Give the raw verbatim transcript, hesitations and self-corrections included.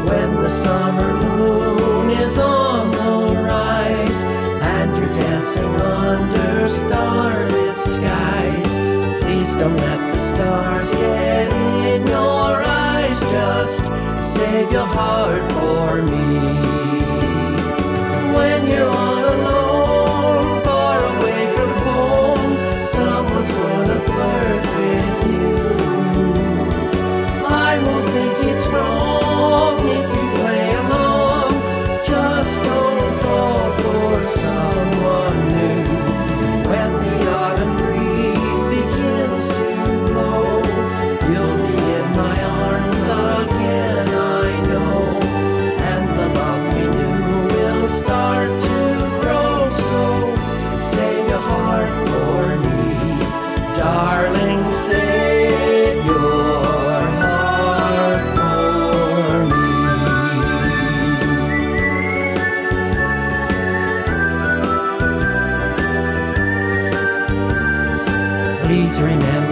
when the summer moon is on the rise, and you're dancing under starlit skies. Please don't let the stars get in your eyes. Just save your heart for me. When you're all alone, far away from home, someone's gonna flirt with you. I won't think it's wrong if you play along. Just don't fall for someone new. When the autumn breeze begins to blow, you'll be in my arms again, I know. And the love we knew will start to grow. So save your heart for me, darling, save your heart for me. Please remember